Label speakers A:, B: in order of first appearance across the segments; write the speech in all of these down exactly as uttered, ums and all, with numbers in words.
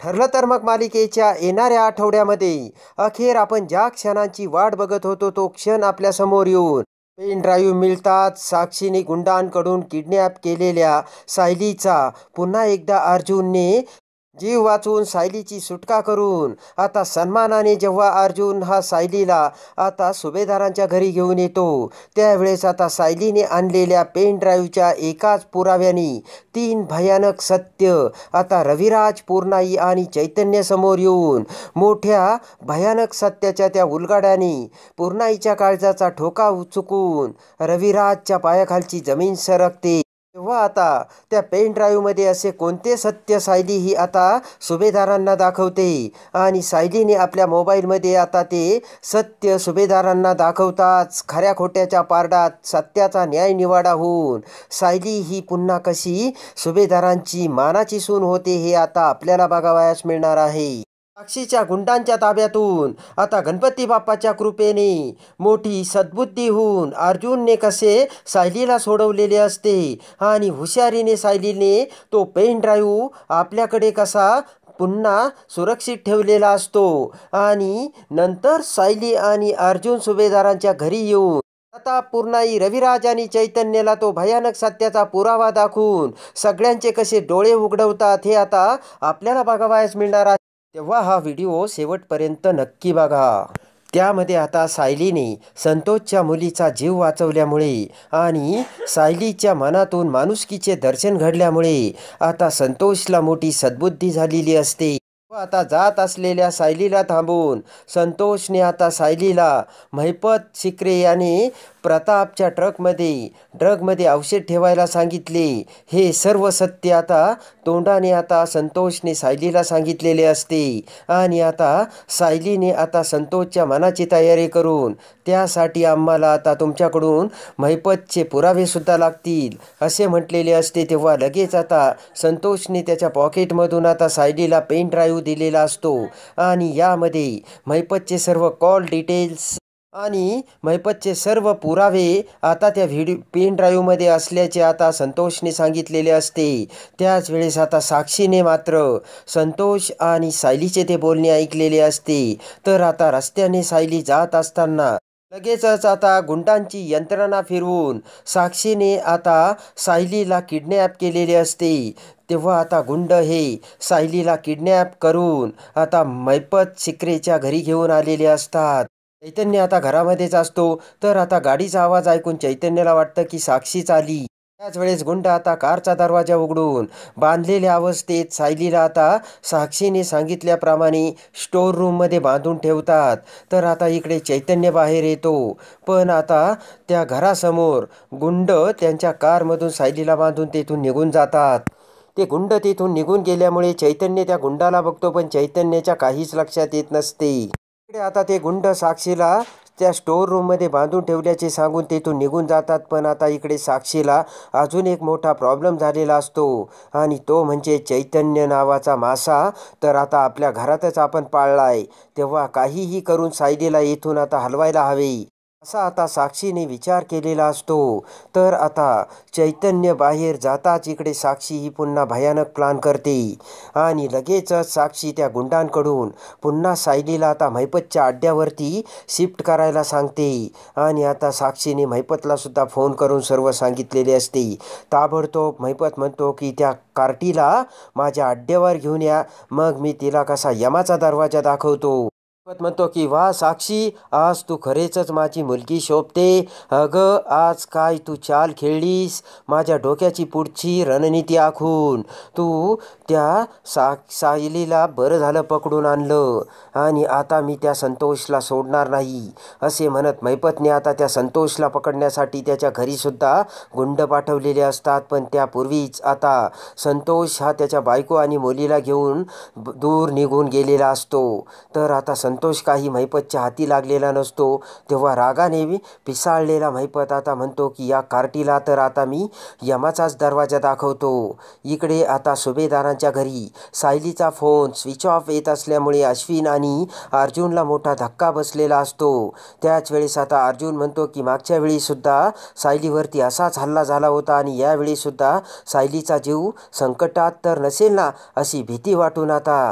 A: ठरलं तर मग मालिकेच्या येणाऱ्या आठवड्यामध्ये अखेर आपण ज्या क्षणांची वाट बघत होतो तो क्षण आपल्यासमोर येऊन पेन ड्राईव्ह मिळतात. साक्षीने गुंडांकडून किडनॅप केलेल्या सायलीचा पुन्हा एकदा अर्जुनने जीव वाचवून सायलीची सुटका करून आता सन्मानाने जेव्हा अर्जुन हा सायलीला आता सुभेदारांच्या घरी घेऊन येतो, त्यावेळेस आता सायलीने आणलेल्या पेन ड्राईव्हच्या एकाच पुराव्याने तीन भयानक सत्य आता रविराज, पूर्णाई आणि चैतन्य समोर येऊन मोठ्या भयानक सत्याच्या त्या उलगड्याने पूर्णाईच्या काळजाचा ठोका चुकून रविराजच्या पायाखालची जमीन सरकते. तेव्हा आता त्या पेन ड्राईव्हमध्ये असे कोणते सत्य सायली ही आता सुभेदारांना दाखवते आणि सायलीने आपल्या मोबाईलमध्ये आता ते सत्य सुभेदारांना दाखवताच खऱ्या खोट्याच्या पारडात सत्याचा न्याय निवाडा होऊन सायली ही पुन्हा कशी सुभेदारांची मानाची सून होते हे आता आपल्याला बघावयास मिळणार आहे. साक्षीच्या गुंडांच्या ताब्यातून आता गणपती बाप्पाच्या कृपेने मोठी सद्बुद्धी होऊन अर्जुनने कसे सायलीला सोडवलेले असते आणि हुशारीने सायलीने तो पेन ड्राईव्ह आपल्याकडे कसा पुन्हा सुरक्षित ठेवलेला असतो आणि नंतर सायली आणि अर्जुन सुभेदारांच्या घरी येऊन आता पूर्णाई, रविराज आणि चैतन्याला तो भयानक सत्याचा पुरावा दाखवून सगळ्यांचे कसे डोळे उघडवतात हे आता आपल्याला बघावयास मिळणार आहे. तेव्हा हा व्हिडिओ शेवटपर्यंत नक्की बघा. त्यामध्ये आता सायलीने संतोषच्या मुलीचा जीव वाचवल्यामुळे आणि सायलीच्या मनातून माणुसकीचे दर्शन घडल्यामुळे आता संतोषला मोठी सद्बुद्धी झालेली असते. आता जात असलेल्या सायलीला थांबवून संतोषने आता सायलीला महिपत शिकरे याने प्रतापच्या ट्रकमध्ये ड्रगमध्ये औषध ठेवायला सांगितले. हे सर्व सत्य आता तोंडाने आता संतोषने सायलीला सांगितलेले असते आणि आता सायलीने आता संतोषच्या मनाची तयारी करून त्यासाठी आम्हाला आता तुमच्याकडून महिपतचे पुरावेसुद्धा लागतील असे म्हटलेले असते. तेव्हा लगेच आता संतोषने त्याच्या पॉकेटमधून आता सायलीला पेन ड्राईव्ह दिलेला असतो आणि यामध्ये महिपतचे सर्व कॉल डिटेल्स आणि महिपतचे सर्व पुरावे आता त्या व्हिडिओ पेन ड्राईव्हमध्ये असल्याचे आता संतोषने सांगितलेले असते. त्याच वेळेस आता साक्षीने मात्र संतोष आणि सायलीचे ते बोलणे ऐकलेले असते. तर आता रस्त्याने सायली जात असताना लगेचच आता गुंडांची यंत्रणा फिरवून साक्षीने आता सायलीला किडनॅप केलेले असते. तेव्हा आता गुंड हे सायलीला किडनॅप करून आता महिपत शिकरेच्या घरी घेऊन आलेले असतात. चैतन्य आता घरामध्येच असतो. तर आता गाडीचा आवाज ऐकून चैतन्याला वाटतं की साक्षीच आली. त्याच वेळेस गुंड आता कारचा दरवाजा उघडून बांधलेल्या अवस्थेत सायलीला आता साक्षीने सांगितल्याप्रमाणे स्टोर रूममध्ये बांधून ठेवतात. तर आता इकडे चैतन्य बाहेर येतो, पण आता त्या घरासमोर गुंड त्यांच्या कारमधून सायलीला बांधून तेथून निघून जातात. ते गुंड तेथून निघून गेल्यामुळे चैतन्य त्या गुंडाला बघतो, पण चैतन्याच्या काहीच लक्षात येत नसते. इकडे आता ते गुंड साक्षीला त्या स्टोर रूममध्ये बांधून ठेवल्याचे सांगून तेथून निघून जातात. पण आता इकडे साक्षीला अजून एक मोठा प्रॉब्लेम झालेला असतो आणि तो म्हणजे चैतन्य नावाचा मासा तर आता आपल्या घरातच आपण पाळलाय. तेव्हा काहीही करून सायलीला येथून आता हलवायला हवे असा आता साक्षीने विचार केलेला असतो. तर आता चैतन्य बाहेर जाताच इकडे साक्षी ही पुन्हा भयानक प्लान करते आणि लगेचच साक्षी त्या गुंडांकडून पुन्हा सायलीला आता महिपतच्या अड्ड्यावरती शिफ्ट करायला सांगते आणि आता साक्षीने महिपतला सुद्धा फोन करून सर्व सांगितलेले असते. ताबडतोब महिपत म्हणतो की त्या कार्टीला माझ्या अड्ड्यावर घेऊन या, मग मी तिला कसा यमाचा दरवाजा दाखवतो. महिपत म्हणतो की वा साक्षी, आज तू खरेच माझी मुलगी शोभते. अगं आज काय तू चाल खेळलीस, माझ्या डोक्याची पुढची रणनीती आखून तू त्या सा सायलीला बरं झालं पकडून आणलं आणि आता मी त्या संतोषला सोडणार नाही असे म्हणत महिपतने आता त्या संतोषला पकडण्यासाठी त्याच्या घरीसुद्धा गुंड पाठवलेले असतात. पण त्यापूर्वीच आता संतोष हा त्याच्या बायको आणि मुलीला घेऊन दूर निघून गेलेला असतो. तर आता संतोष काही महिपतच्या हाती लागलेला नसतो. तेव्हा रागाने पिसाळलेला महिपत आता म्हणतो की या कार्टीला तर आता मी यमाचाच दरवाजा दाखवतो. इकडे आता सुभेदारांच्या घरी सायलीचा फोन स्विच ऑफ येत असल्यामुळे अश्विन आणि अर्जुनला मोठा धक्का बसलेला असतो. त्याच वेळेस आता अर्जुन म्हणतो की मागच्या वेळीसुद्धा सायलीवरती असाच हल्ला झाला होता आणि यावेळीसुद्धा सायलीचा जीव संकटात तर नसेल ना अशी भीती वाटून आता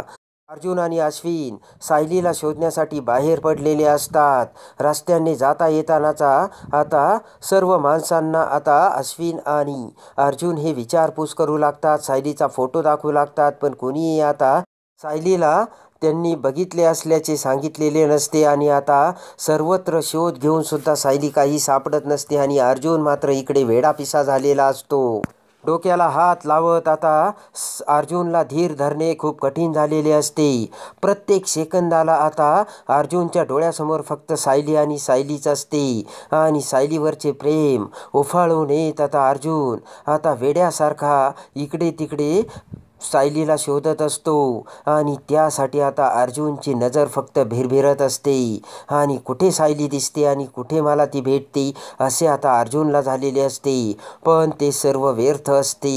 A: अर्जुन आणि अश्विन सायलीला शोधण्यासाठी बाहेर पडलेले असतात. रस्त्याने जाता येतानाचा आता सर्व माणसांना आता अश्विन आणि अर्जुन हे विचारपूस करू लागतात. सायलीचा फोटो दाखवू लागतात. पण कोणीही आता सायलीला त्यांनी बघितले असल्याचे सांगितलेले नसते आणि आता सर्वत्र शोध घेऊन सुद्धा सायली काही सापडत नसते आणि अर्जुन मात्र इकडे वेडापिसा झालेला असतो. डोक्याला हात लावत आता अर्जुनला धीर धरणे खूप कठीण झालेले असते. प्रत्येक सेकंदाला आता अर्जुनच्या डोळ्यासमोर फक्त सायली आणि सायलीच असते आणि सायलीवरचे प्रेम उफाळून येत आता अर्जुन आता वेड्यासारखा इकडे तिकडे सायलीला शोधत असतो आणि त्यासाठी आता अर्जुनची नजर फक्त भिरभिरत असते आणि कुठे सायली दिसते आणि कुठे मला ती भेटते असे आता अर्जुनला झालेले असते. पण ते सर्व व्यर्थ असते.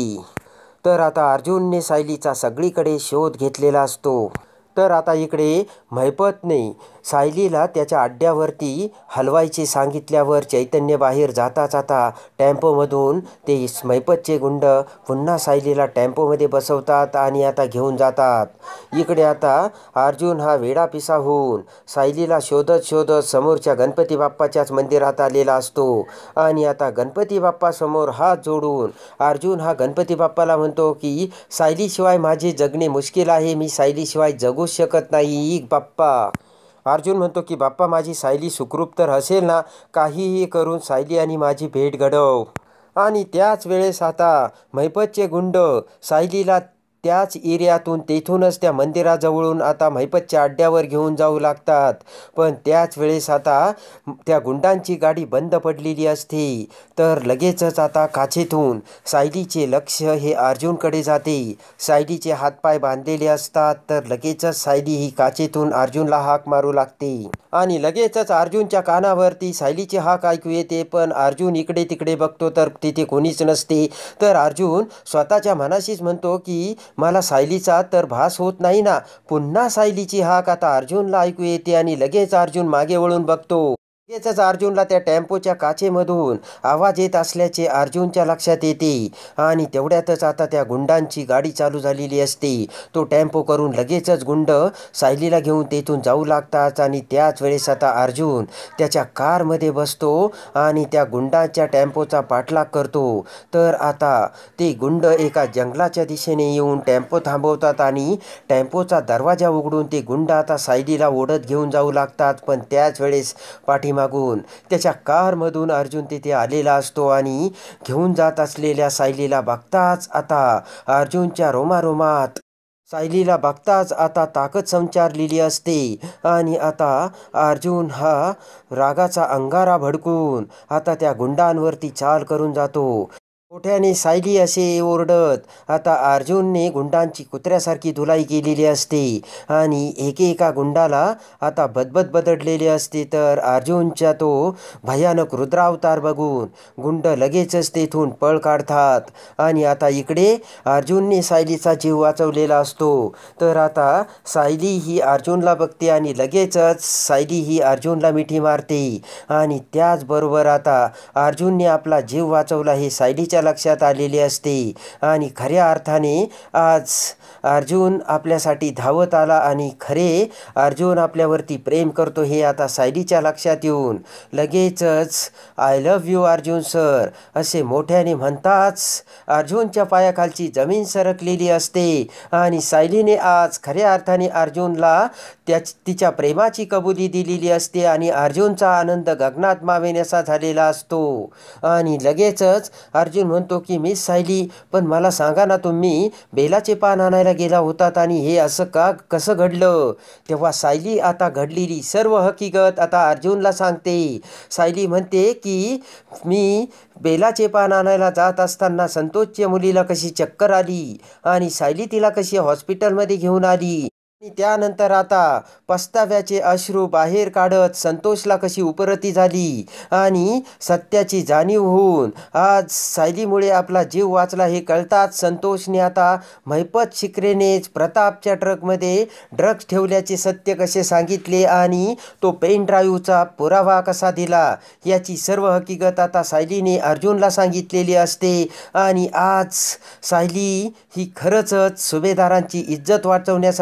A: तर आता अर्जुनने सायलीचा सगळीकडे शोध घेतलेला असतो. तर आता इकडे महिपतने सायलीला त्याच्या अड्ड्यावरती हलवायचे सांगितल्यावर चैतन्य बाहेर जाता जाता टेम्पोमधून ते महिपतचे गुंड पुन्हा सायलीला टेम्पोमध्ये बसवतात आणि आता घेऊन जातात. इकडे आता अर्जुन हा वेडापिसा होऊन सायलीला शोधत शोधत समोरच्या गणपती बाप्पाच्याच मंदिरात आलेला असतो आणि आता गणपती बाप्पासमोर हात जोडून अर्जुन हा गणपती बाप्पाला म्हणतो की सायलीशिवाय माझे जगणे मुश्किल आहे. मी सायलीशिवाय जगूच शकत नाही बाप्पा. अर्जुन म्हणतो की बाप्पा माझी सायली सुखरूप तर असेल ना. काहीही करून सायली आणि माझी भेट घडव. आणि त्याच वेळेस आता महिपतचे गुंड सायलीला त्याच एरियातून तेथूनच त्या मंदिराजवळून आता महिपतच्या अड्ड्यावर घेऊन जाऊ लागतात. पण त्याच वेळेस आता त्या गुंडांची गाडी बंद पडलेली असते. तर लगेचच आता काचेतून सायलीचे लक्ष हे अर्जुनकडे जाते. सायलीचे हातपाय बांधलेले असतात. तर लगेचच सायली ही काचेतून अर्जुनला हाक मारू लागते आणि लगेचच अर्जुनच्या कानावरती सायलीची हाक ऐकू येते. पण अर्जुन इकडे तिकडे बघतो तर तिथे कोणीच नसते. तर अर्जुन स्वतःच्या मनाशीच म्हणतो की मला सायलीचा तर भास होत नाही ना. पुन्हा सायलीची हाक आता अर्जुनला ऐकू येते आणि लगेच अर्जुन मागे वळून बघतो. लगेचच अर्जुनला त्या टेम्पोच्या काचेमधून आवाज येत असल्याचे अर्जुनच्या लक्षात येते आणि तेवढ्यातच आता त्या गुंडांची गाडी चालू झालेली असते. तो टेम्पो करून लगेचच गुंड सायलीला घेऊन तेथून जाऊ लागतात आणि त्याच वेळेस आता अर्जुन त्याच्या कारमध्ये बसतो आणि त्या गुंडांच्या टेम्पोचा पाठलाग करतो. तर आता ते गुंड एका जंगलाच्या दिशेने येऊन टेम्पो थांबवतात आणि टेम्पोचा दरवाजा उघडून ते गुंड आता सायलीला ओढत घेऊन जाऊ लागतात. पण त्याच वेळेस पाठी मागून त्याच्या कारमधून अर्जुन तिथे आलेला असतो आणि घेऊन जात असलेल्या सायलीला बघताच आता अर्जुनच्या रोमारोमात सायलीला बघताच आता ताकद संचारलेली असते आणि आता अर्जुन हा रागाचा अंगारा भडकून आता त्या गुंडांवरती चाल करून जातो. मोठ्याने सायली असे ओरडत आता अर्जुनने गुंडांची कुत्र्यासारखी धुलाई केलेली असते आणि एकेका गुंडाला आता बदबद बदडलेले असते. तर अर्जुनच्या तो भयानक रुद्रावतार बघून गुंड लगेचच तेथून पळ काढतात आणि आता इकडे अर्जुनने सायलीचा जीव वाचवलेला असतो. तर आता सायली ही अर्जुनला बघते आणि लगेचच सायली ही अर्जुनला मिठी मारते आणि त्याचबरोबर आता अर्जुनने आपला जीव वाचवला हे सायलीच्या लक्षात आलेले असते आणि खऱ्या अर्थाने आज अर्जुन आपल्यासाठी धावत आला आणि खरे अर्जुन आपल्यावरती प्रेम करतो हे आता सायलीच्या लक्षात येऊन लगेचच I love you Arjun sir असे मोठ्याने म्हणताच अर्जुनच्या पायाखालची जमीन सरकलेली असते आणि सायलीने आज खऱ्या अर्थाने अर्जुनला त्या तिच्या प्रेमाची कबुली दिलेली असते आणि अर्जुनचा आनंद गगनात मावेनासा झालेला असतो. आणि लगेचच अर्जुन म्हणतो की मिस सायली पण मला सांगा ना तुम्ही बेलाचे पान आणायला गेला होतात आणि हे असं का कसं घडलं. तेव्हा सायली आता घडलेली सर्व हकीकत आता अर्जुनला सांगते. सायली म्हणते की मी बेलाचे पान आणायला जात असताना संतोषच्या मुलीला कशी चक्कर आली आणि सायली तिला कशी हॉस्पिटलमध्ये घेऊन आली आणि त्यानंतर आता पस्ताव्याचे अश्रू बाहेर काढत संतोषला कशी उपरती झाली आणि सत्याची जाणीव होऊन आज सायलीमुळे आपला जीव वाचला हे कळताच संतोषने आता महिपत शिकरेनेच प्रतापच्या ट्रकमध्ये ड्रग्ज ठेवल्याचे सत्य कसे सांगितले आणि तो पेन ड्राईव्हचा पुरावा कसा दिला याची सर्व हकीकत आता सायलीने अर्जुनला सांगितलेली असते. आणि आज सायली ही खरंच सुभेदारांची इज्जत वाचवण्यासाठी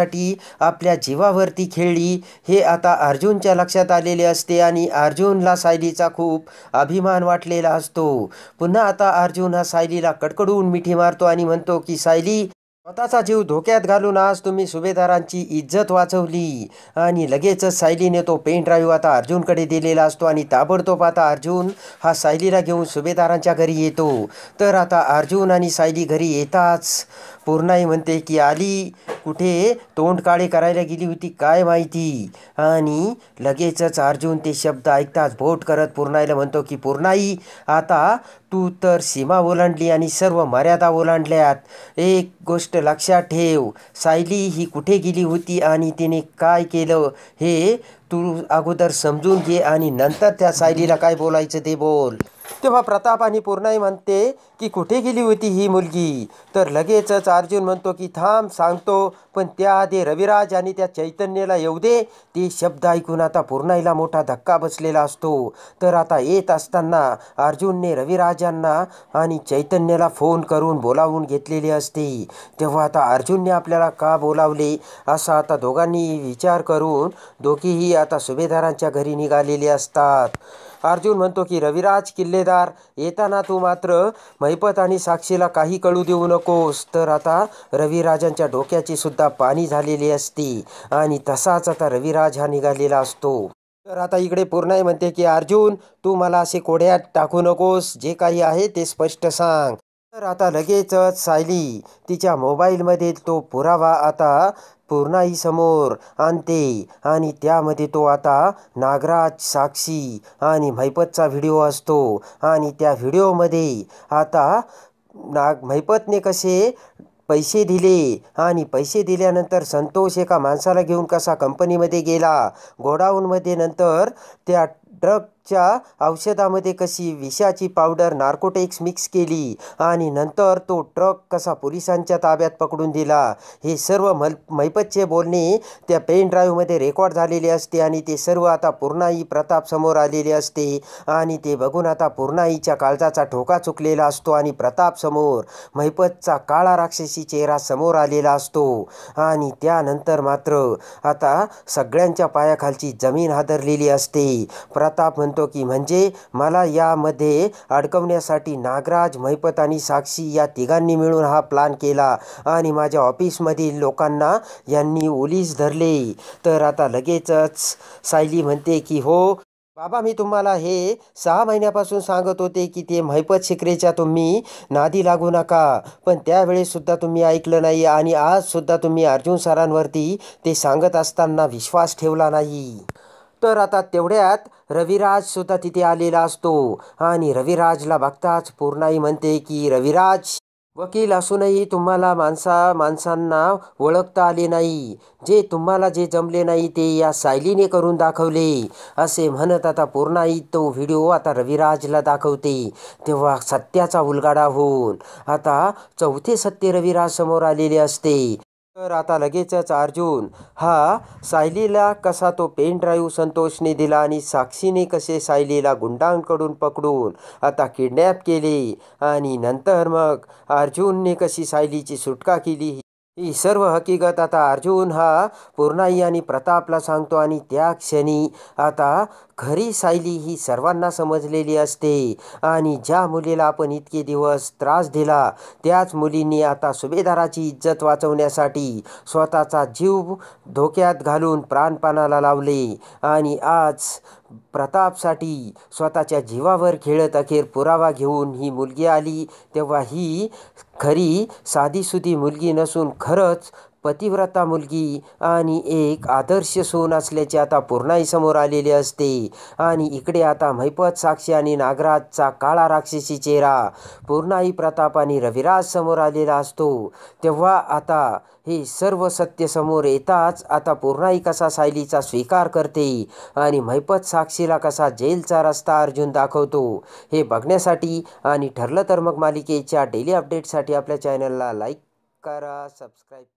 A: आपल्या जीवावरती खेळली हे आता अर्जुनच्या लक्षात आलेले असते आणि अर्जुनला सायलीचा खूप अभिमान वाटलेला असतो. पुन्हा आता अर्जुन हा सायलीला कडकडून मिठी मारतो आणि म्हणतो की सायली, स्वतःचा जीव धोक्यात घालून आज तुम्ही सुभेदारांची इज्जत वाचवली. आणि लगेचच सायलीने तो पेन ड्राईव्ह आता अर्जुनकडे दिलेला असतो आणि ताबडतोब आता अर्जुन हा सायलीला घेऊन सुभेदारांच्या घरी येतो. तर आता अर्जुन आणि सायली घरी येताच पूर्णाई म्हणते की आली कुठे, तोंड काळे करायला गेली होती काय माहिती. आणि लगेचच अर्जुन ते शब्द ऐकताच बोट करत पूर्णाईला म्हणतो की पूर्णाई, आता तू तर सीमा ओलांडली आणि सर्व मर्यादा ओलांडल्यात. एक गोष्ट लक्षात ठेव, सायली ही कुठे गेली होती आणि तिने काय केलं हे तू अगोदर समजून घे आणि नंतर त्या सायलीला काय बोलायचं ते बोल. तेव्हा प्रताप आणि पूर्णाई म्हणते की कुठे गेली होती ही मुलगी. तर लगेचच अर्जुन म्हणतो की थांब सांगतो, पण त्याआधी रविराज आणि त्या चैतन्याला येऊ दे. ते शब्द ऐकून आता पूर्णाईला मोठा धक्का बसलेला असतो. तर आता येत असताना अर्जुनने रविराजांना आणि चैतन्याला फोन करून बोलावून घेतलेले असते. तेव्हा आता अर्जुनने आपल्याला का बोलावले असा आता दोघांनी विचार करून दोघेही आता सुभेदारांच्या घरी निघालेले असतात. अर्जुन म्हणतो की रविराज किल्लेदार, येताना तू मात्र महिपत आणि साक्षीला काही कळू देऊ नकोस. तर आता रविराजांच्या डोक्याची सुद्धा पाणी झालेली असते आणि तसाच आता रविराज हा निघालेला असतो. तर आता इकडे पूर्णाई म्हणते की अर्जुन, तू मला असे कोड्यात टाकू नकोस, जे काही आहे ते स्पष्ट सांग. तर आता लगेचच सायली तिच्या मोबाईलमध्ये तो पुरावा आता पूर्णाई समोर आणते आणि त्यामध्ये तो आता नागराज, साक्षी आणि महिपतचा व्हिडिओ असतो. आणि त्या व्हिडिओमध्ये आता नाग महिपतने कसे पैसे दिले आणि पैसे दिल्यानंतर संतोष एका माणसाला घेऊन कसा कंपनीमध्ये गेला, गोडाऊनमध्ये नंतर त्या ड्रगच्या औषधामध्ये कशी विषाची पावडर नार्कोटिक्स मिक्स केली आणि नंतर तो ट्रक कसा पोलिसांच्या ताब्यात पकडून दिला, हे सर्व मल महिपतचे बोलणे त्या पेन ड्राईव्हमध्ये रेकॉर्ड झालेले असते. आणि ते सर्व आता पूर्णाई प्रताप समोर आलेले असते आणि ते बघून आता पूर्णाईच्या काळजाचा ठोका चुकलेला असतो आणि प्रताप समोर महिपतचा काळा राक्षसी चेहरा समोर आलेला असतो. आणि त्यानंतर मात्र आता सगळ्यांच्या पायाखालची जमीन हादरलेली असते. प्रताप म्हणतो की म्हणजे मला यामध्ये अडकवण्यासाठी नागराज, महिपत आणि साक्षी या तिघांनी मिळून हा प्लान केला आणि माझ्या ऑफिसमधील लोकांना यांनी ओलीस धरले. तर आता लगेचच सायली म्हणते की हो बाबा, मी तुम्हाला हे सहा महिन्यापासून सांगत होते की ते महिपत शिकरेच्या तुम्ही नादी लागू नका, पण त्यावेळेससुद्धा तुम्ही ऐकलं नाही आणि आजसुद्धा तुम्ही अर्जुन सरांवरती ते सांगत असताना विश्वास ठेवला नाही. तर आता तेवढ्यात रविराजसुद्धा तिथे आलेला असतो आणि रविराजला बघताच पूर्णाई म्हणते की रविराज, वकील असूनही तुम्हाला माणसा माणसांना ओळखता आले नाही. जे तुम्हाला जे जमले नाही ते या सायलीने करून दाखवले, असे म्हणत आता पूर्णाई तो व्हिडिओ आता रविराजला दाखवते. तेव्हा सत्याचा उलगाडा होऊन आता चौथे सत्य रविराज समोर आलेले असते. तर आता लगेचच अर्जुन हा सायलीला कसा तो पेन ड्राईव्ह संतोषने दिला आणि साक्षीने कसे सायलीला गुंडांकडून पकडून आता किडनॅप केले आणि नंतर मग अर्जुनने कशी सायलीची सुटका केली, ही सर्व हकीकत आता अर्जुन हा पूर्णाई आणि प्रतापला सांगतो. आणि त्या क्षणी आता खरी सायली ही सर्वांना समजलेली असते आणि ज्या मुलीला आपण इतके दिवस त्रास दिला त्याच मुलींनी आता सुभेदाराची इज्जत वाचवण्यासाठी स्वतःचा जीव धोक्यात घालून प्राणपणाला लावले. आणि आज प्रतापसाठी स्वतःच्या जीवावर खेळत अखेर पुरावा घेऊन ही मुलगी आली. तेव्हा ही खरी साधीसुधी मुलगी नसून खरंच पतिव्रता मुलगी आणि एक आदर्श सून असल्याचे आता पूर्णाई समोर आलेले असते. आणि इकडे आता महिपत, साक्षी आणि नागराजचा काळा राक्षसी चेहरा पूर्णाई, प्रताप आणि रविराज समोर आलेला असतो. तेव्हा आता हे सर्व सत्य समोर येताच आता पूर्णाई कसा सायलीचा स्वीकार करते आणि महिपत साक्षीला कसा जेलचा रस्ता अर्जुन दाखवतो, हे बघण्यासाठी आणि ठरलं तर मग मालिकेच्या डेली अपडेटसाठी आपल्या चॅनलला लाईक करा, सबस्क्राईब